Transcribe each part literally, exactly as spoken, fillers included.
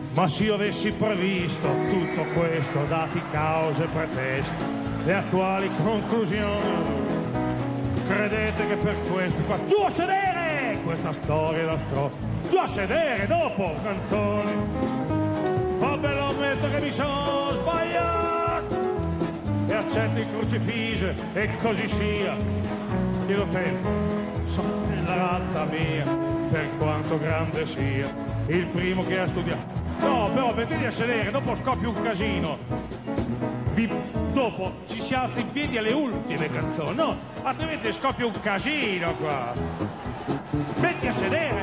Ma se io avessi previsto tutto questo, dati cause, pretesti e attuali conclusioni, credete che per questo qua, giù a sedere, questa storia da stro, giù a sedere dopo canzoni, vabbè lo ammetto che mi sono sbagliato e accetto il crocifisso e così sia, chiedo tempo, sono la razza mia, per quanto grande sia, il primo che ha studiato. No, però mettete a sedere, dopo scoppia un casino. Vi, dopo ci si alza in piedi alle ultime canzoni, no? Altrimenti scoppia un casino qua. Metti a sedere.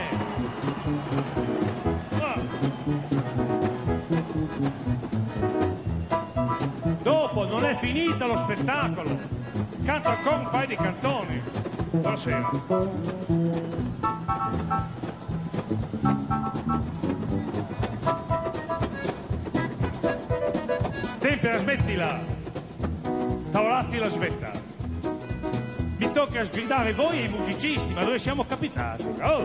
Ah. Dopo non è finito lo spettacolo. Canto ancora un paio di canzoni. Buonasera. Tempera, smettila! Tavolazzi la smetta! Mi tocca sgridare voi e i musicisti, ma dove siamo capitati? Oh.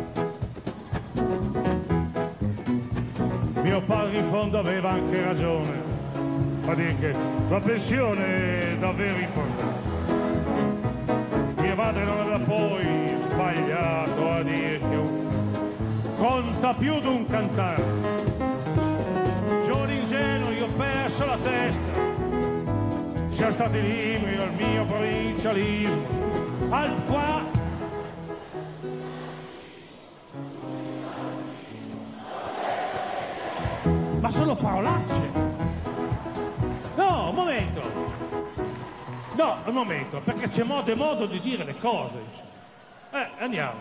Mio padre in fondo aveva anche ragione a dire che la pensione è davvero importante. Mia madre non aveva poi sbagliato a dire che un... conta più di un cantante. Giovane ingenuo, io ho perso la testa. Siamo stati liberi dal mio provincialismo. Al qua... Ma sono parolacce. No, un momento. No, un momento, perché c'è modo e modo di dire le cose. Eh, andiamo.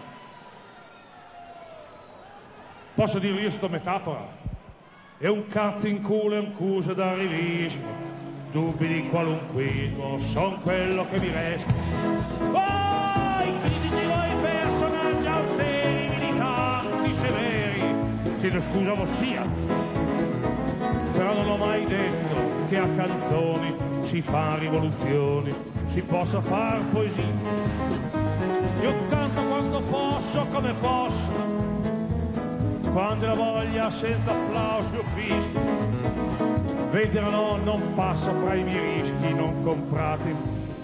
Posso dire io sto metafora? È un cazzo in culo e un cuso d'arrivismo, dubbi di qualunquismo, son quello che mi resta. Voi critici, voi personaggi austeri, militanti severi, chiedo scusa vossia, però non ho mai detto che a canzoni si fa rivoluzioni, si possa far poesia. Io canto quando posso, come posso, quando la voglia senza applausi o fischi, vedere no, non passa fra i miei rischi non comprati.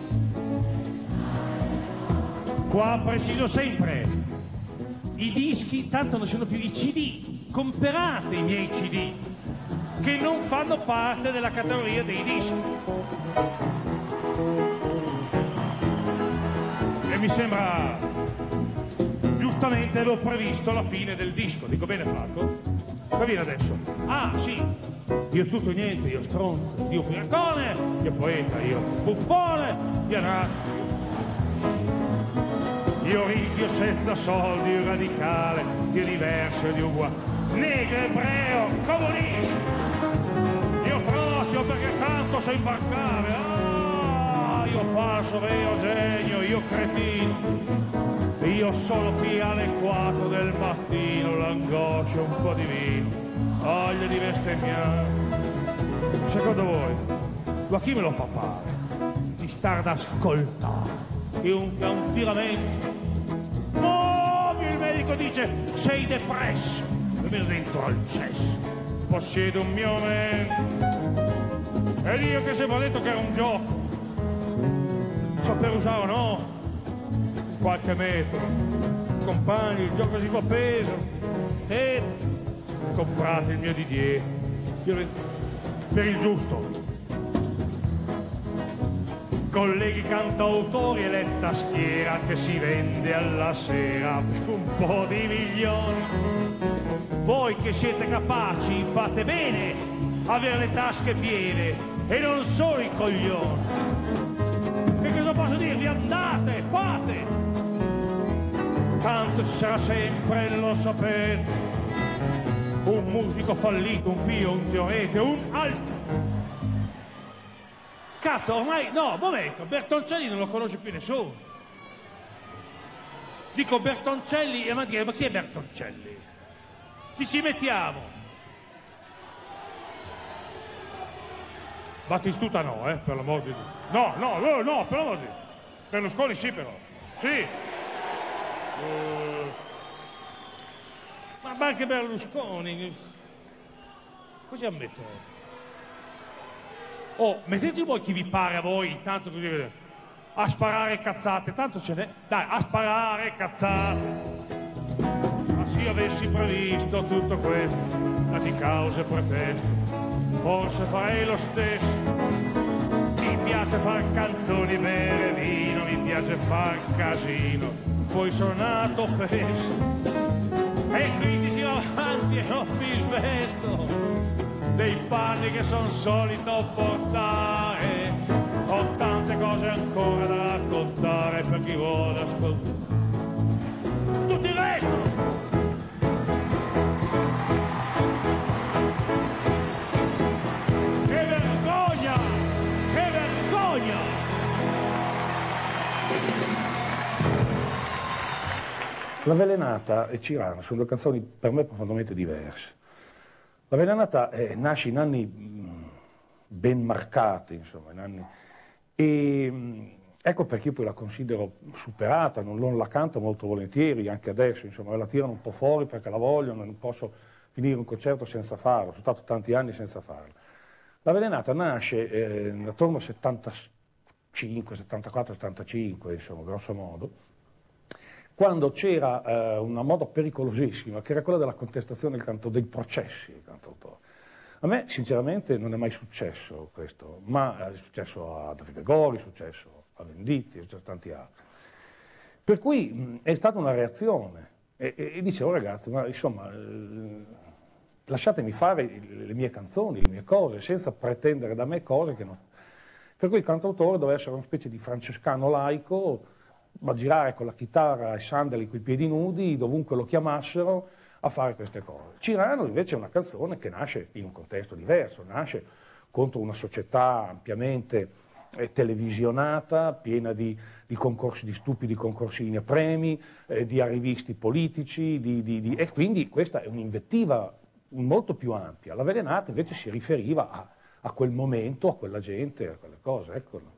Qua preciso sempre, i dischi tanto non sono più i C D, comprate i miei C D, che non fanno parte della categoria dei dischi. E mi sembra... giustamente avevo previsto la fine del disco, dico bene Franco? Cosa viene adesso? Ah sì, io tutto niente, io stronzo, io ubriacone, io poeta, io buffone, io nato, io ricchio senza soldi, io radicale, io diverso, io uguale, negro, ebreo, comunista, io frocio perché tanto so imbarcare, ah, io falso, vero, genio, io cretino. Io sono qui alle quattro del mattino, l'angoscia, un po' di vino, voglia di bestemmiare. Secondo voi, ma chi me lo fa fare? Di stare ad ascoltare? È un, è un tiramento. No, il medico dice, sei depresso, almeno dentro al cesso. Possiedo un mio momento. E io che sempre ho detto che era un gioco. So per usare o no? Qualche metro, compagni, il gioco si fa peso e comprate il mio Didier per il giusto. Colleghi cantautori, eletta schiera che si vende alla sera per un po' di milioni. Voi che siete capaci fate bene avere le tasche piene e non solo i coglioni. Che cosa posso dirvi? Andate, fate! Tanto ci sarà sempre, lo sapete, un musico fallito, un pio, un teorete, un altro. Cazzo, ormai, no, momento, Bertoncelli non lo conosce più nessuno. Dico Bertoncelli e ma dire, ma chi è Bertoncelli? Ci ci mettiamo. Battistuta no, eh, per l'amor di Dio. No, no, no, no, per l'amor di Dio. Berlusconi sì però, sì. Uh, ma anche Berlusconi, Così ammette. Oh, mettete voi chi vi pare a voi, intanto così vedete. A sparare cazzate, tanto ce n'è. Dai, a sparare cazzate. Ma se io avessi previsto tutto questo, ma di cause preteste, forse farei lo stesso. Mi piace far canzoni, bere vino, mi piace far casino, poi sono nato fesso e quindi tiro avanti e non mi svesto dei panni che sono solito portare. Ho tante cose ancora da raccontare per chi vuole ascoltare tutto il resto. L'Avvelenata e Cirano sono due canzoni per me profondamente diverse. L'Avvelenata eh, nasce in anni mh, ben marcati, insomma, in anni, e mh, ecco perché io poi la considero superata, non, non la canto molto volentieri, anche adesso, insomma, la tirano un po' fuori perché la vogliono, non posso finire un concerto senza farlo, sono stato tanti anni senza farlo. L'Avvelenata nasce eh, attorno al settantacinque, settantaquattro, settantacinque, insomma, grosso modo, quando c'era eh, una moda pericolosissima, che era quella della contestazione del canto, dei processi del cantautore. A me, sinceramente, non è mai successo questo, ma è successo a Andrea Gregori, è successo a Venditti, è successo a tanti altri. Per cui mh, è stata una reazione, e, e, e dicevo, ragazzi, ma insomma, eh, lasciatemi fare le mie canzoni, le mie cose, senza pretendere da me cose che non... Per cui il cantautore doveva essere una specie di francescano laico, ma girare con la chitarra e sandali coi piedi nudi, dovunque lo chiamassero, a fare queste cose. Cirano invece è una canzone che nasce in un contesto diverso, nasce contro una società ampiamente eh, televisionata, piena di, di concorsi, di stupidi concorsini a premi, eh, di arrivisti politici, di, di, di, e quindi questa è un'invettiva molto più ampia. L'Avvelenata invece si riferiva a, a quel momento, a quella gente, a quelle cose, ecco.